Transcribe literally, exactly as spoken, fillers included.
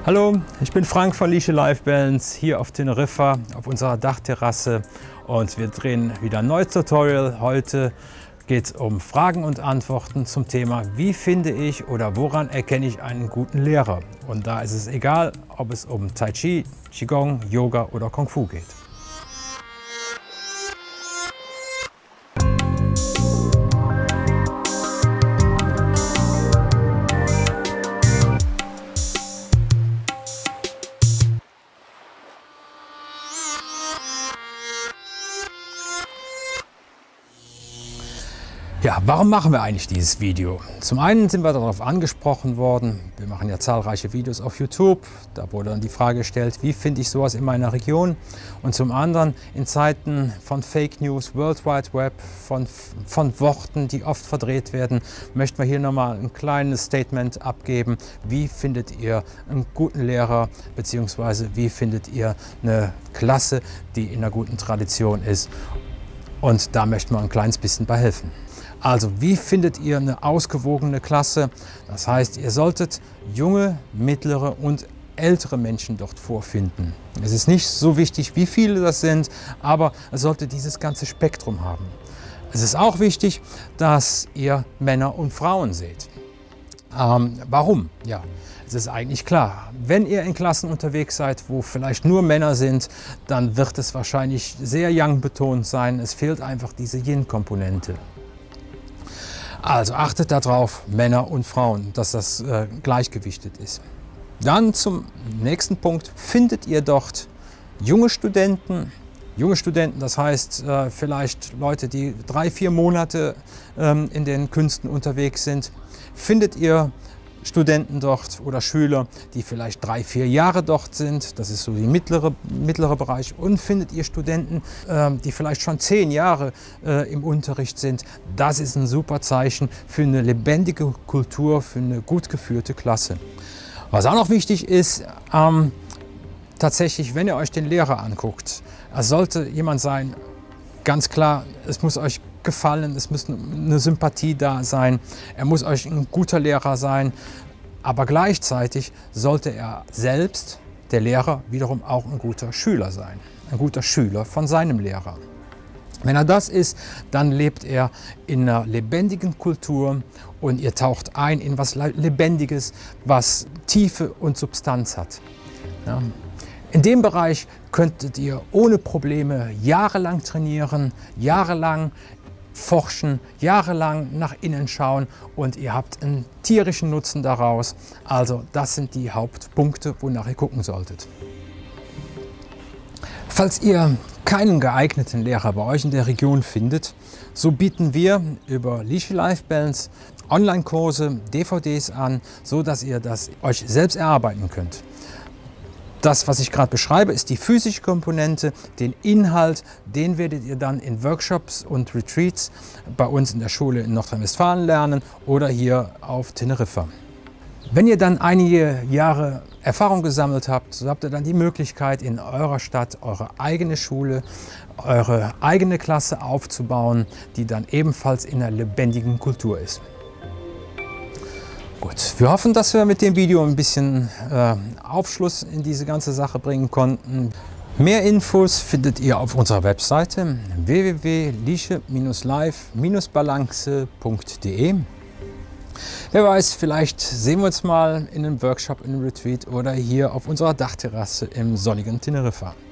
Hallo, ich bin Frank von Liesche Life Balance hier auf Teneriffa auf unserer Dachterrasse und wir drehen wieder ein neues Tutorial. Heute geht es um Fragen und Antworten zum Thema, wie finde ich oder woran erkenne ich einen guten Lehrer? Und da ist es egal, ob es um Tai Chi, Qigong, Yoga oder Kung Fu geht. Ja, warum machen wir eigentlich dieses Video? Zum einen sind wir darauf angesprochen worden, wir machen ja zahlreiche Videos auf YouTube, da wurde dann die Frage gestellt, wie finde ich sowas in meiner Region? Und zum anderen, in Zeiten von Fake News, World Wide Web, von, von Worten, die oft verdreht werden, möchten wir hier nochmal ein kleines Statement abgeben. Wie findet ihr einen guten Lehrer, beziehungsweise wie findet ihr eine Klasse, die in einer guten Tradition ist? Und da möchten wir ein kleines bisschen bei helfen. Also, wie findet ihr eine ausgewogene Klasse? Das heißt, ihr solltet junge, mittlere und ältere Menschen dort vorfinden. Es ist nicht so wichtig, wie viele das sind, aber es sollte dieses ganze Spektrum haben. Es ist auch wichtig, dass ihr Männer und Frauen seht. Ähm, warum? Ja, es ist eigentlich klar. Wenn ihr in Klassen unterwegs seid, wo vielleicht nur Männer sind, dann wird es wahrscheinlich sehr Yang betont sein. Es fehlt einfach diese Yin-Komponente. Also achtet darauf, Männer und Frauen, dass das äh, gleichgewichtet ist. Dann zum nächsten Punkt. Findet ihr dort junge Studenten? Junge Studenten, das heißt äh, vielleicht Leute, die drei, vier Monate ähm, in den Künsten unterwegs sind. Findet ihr Studenten dort oder Schüler, die vielleicht drei, vier Jahre dort sind, das ist so die mittlere, mittlere Bereich, und findet ihr Studenten, äh, die vielleicht schon zehn Jahre äh, im Unterricht sind, das ist ein super Zeichen für eine lebendige Kultur, für eine gut geführte Klasse. Was auch noch wichtig ist, ähm, tatsächlich, wenn ihr euch den Lehrer anguckt, er sollte jemand sein, ganz klar, es muss euch gefallen, es muss eine Sympathie da sein, er muss euch ein guter Lehrer sein, aber gleichzeitig sollte er selbst, der Lehrer, wiederum auch ein guter Schüler sein, ein guter Schüler von seinem Lehrer. Wenn er das ist, dann lebt er in einer lebendigen Kultur und ihr taucht ein in was Lebendiges, was Tiefe und Substanz hat. Ja. In dem Bereich könntet ihr ohne Probleme jahrelang trainieren, jahrelang forschen, jahrelang nach innen schauen und ihr habt einen tierischen Nutzen daraus. Also das sind die Hauptpunkte, wonach ihr gucken solltet. Falls ihr keinen geeigneten Lehrer bei euch in der Region findet, so bieten wir über Liesche Life Balance Online-Kurse, D V Ds an, so dass ihr das euch selbst erarbeiten könnt. Das, was ich gerade beschreibe, ist die physische Komponente. Den Inhalt, den werdet ihr dann in Workshops und Retreats bei uns in der Schule in Nordrhein-Westfalen lernen oder hier auf Teneriffa. Wenn ihr dann einige Jahre Erfahrung gesammelt habt, so habt ihr dann die Möglichkeit, in eurer Stadt eure eigene Schule, eure eigene Klasse aufzubauen, die dann ebenfalls in einer lebendigen Kultur ist. Gut, wir hoffen, dass wir mit dem Video ein bisschen äh, Aufschluss in diese ganze Sache bringen konnten. Mehr Infos findet ihr auf unserer Webseite w w w punkt liesche life balance punkt de. Wer weiß, vielleicht sehen wir uns mal in einem Workshop, in einem Retreat oder hier auf unserer Dachterrasse im sonnigen Teneriffa.